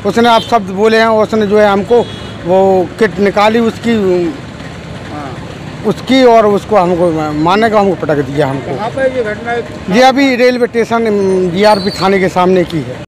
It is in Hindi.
उसने आप शब्द बोले हैं, उसने जो है हमको वो किट निकाली उसकी और उसको हमको मारने का हमको पटक दिया हमको। कहाँ पे ये घटना? ये अभी रेलवे स्टेशन GRP थाने के सामने की है।